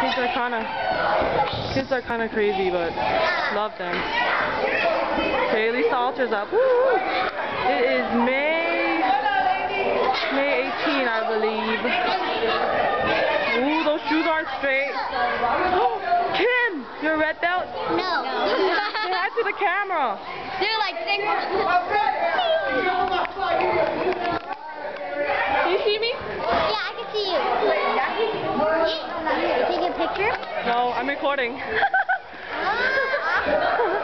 Kids are kinda crazy, but love them. Okay, at least the altar's up. Woo! It is May 18, I believe. Ooh, those shoes aren't straight. Kim, you're a red belt? No. Say hi to the camera. They're like 6. Can you see me? Yeah, I can see you. Take a picture? No, I'm recording.